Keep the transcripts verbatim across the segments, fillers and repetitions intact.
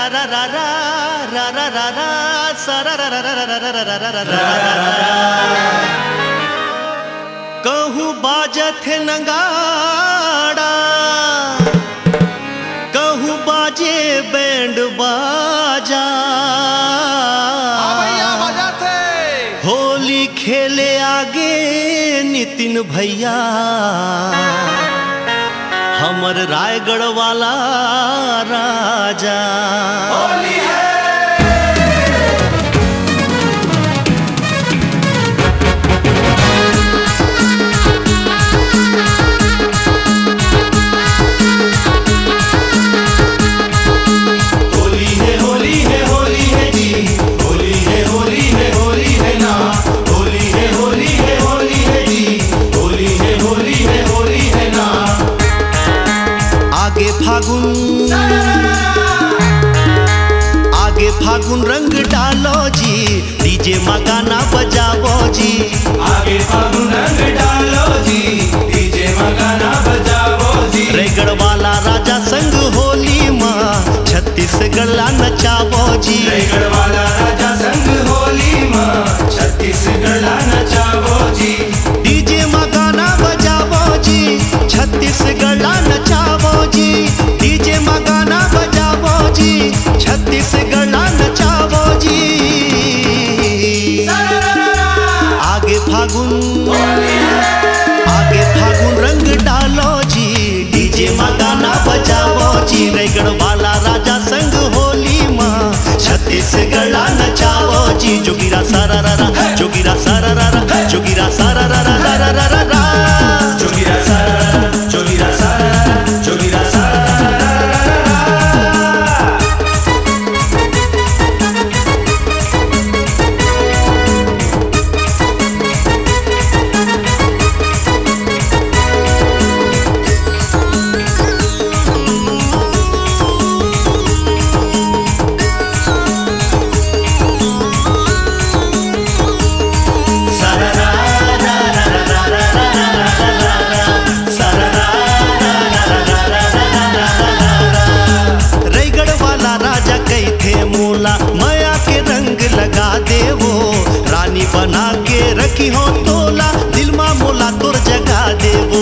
कहूँ बाजत है नगाड़ा, कहूँ बाजे बैंड बाजा, होली खेले आगे नितिन भैया हमर रायगढ़ वाला राजा। होली है फागुन आगे फागुन रंग डालो जी, डीजे मगाना बजावो जी। आगे फागुन रंग डालो जी, डीजे मगाना बजावो जी। रायगढ़ वाला राजा संग होली माँ छत्तीसगढ़ नचावो जी। रायगढ़ वाला राजा संग होली माँ छत्तीसगढ़ नचावो जी। डीजे मगाना बजावो जी, छत्तीसगढ़ नचावो जी। डीजे मगाना बजावो जी, छत्तीसगढ़ नचावो जी। आगे फागुन आगे फागुन रंग डालो जी, डीजे मगाना बजावो जी। रायगढ़ वाला राजा संग होली माँ छत्तीसगढ़ नचावो जी। जोगिरा सारा रा जोगिरा सारा रा जोगिरा सारा रा रा रा रा रा रा जोगिरा सारा जोगिरा सारा जोगिरा सारा। बना के रखी हो तोला, दिल मा मोला तोर जगा देवो।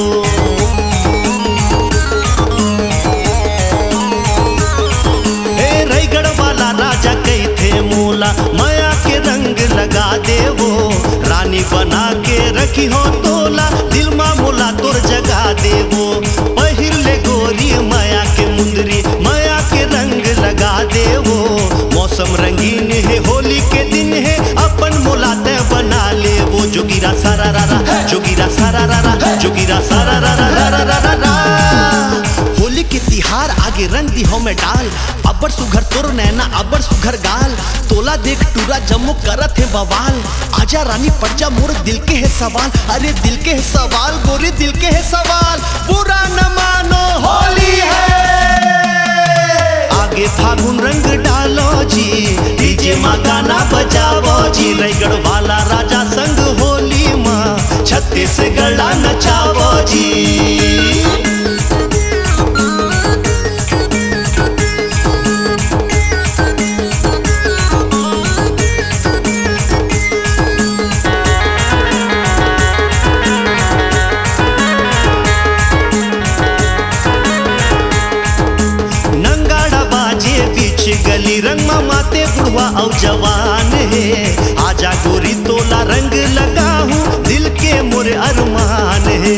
ए रायगढ़ वाला राजा कही थे मोला, माया के रंग लगा देवो। रानी बना के रखी हो तोला, दिल मा मोला तोर जगा देवो। पहिर ले गोरी माया के मुंदरी, माया के रंग लगा देवो। मौसम रंगीन है होली के दिन है, अपन मुलाते बना ले वो। जोगिरा सारा रा रा जोगिरा सारा रा रा जोगिरा सारा रा रा रा रा रा रा। होली के तिहार आगे रंग दी हो में डाल, अबर सुघर तोर नैना अबर सुघर गाल। तोला देख टूरा जम्मू करत है बवाल, आजा रानी पड़जा मोर दिल के है सवाल। अरे दिल के है सवाल गोरी दिल के है सवाल, बुरा न मानो होली है। आगे फागुन रंग डालो जी, डीजे मगाना बजावो जी। रायगढ़ वाला राजा संग होली माँ छत्तीसगढ़ नचावो जी। गली रंग माते बुढ़वा और जवान है, आजा गोरी तोला रंग लगा हूँ, दिल के मोर अरमान है।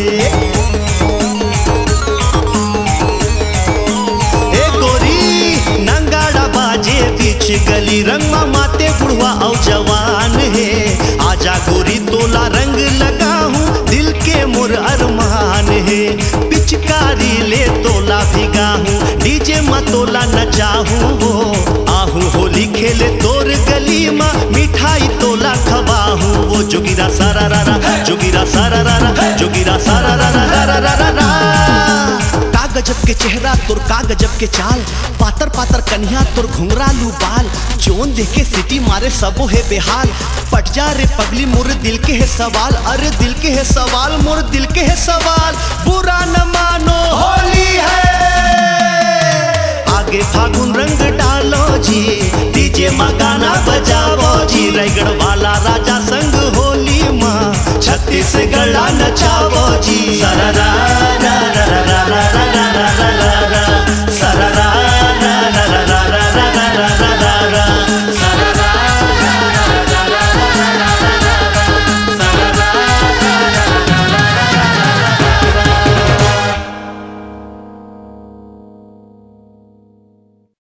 ए गोरी नंगाड़ा बाजे बीच गली रंग माते बुढ़वा और जवान है, आजा गोरी तोला रंग लगा हूँ, दिल के मोर अरमान है। पिचकारी ले तोला भिगा हूँ, डीजे मतोला नचाहूँ वो। आहू होली खेले तोर गली माँ, मिठाई तोला खवाहूँ वो। जोगिरा सारा रा रा जोगिरा सारा रा रा जोगिरा सारा रा रा रा रा रा रा। का गजब के चेहरा तोर का गजब के चाल, पातर पातर कन्या तोर घुंघरालू बाल। जोन देखे सिटी मारे सबो है बेहाल, पट जा रे पगली मोर दिल के है सवाल। अरे दिल के है सवाल मोर दिल के है सवाल, बुरा न मानो होली है। आगे फागुन रंग डालो डीजे में गाना बजावो जी, रायगढ़ वाला राजा संग होली माँ छत्तीसगढ़ नचावो जी। सररा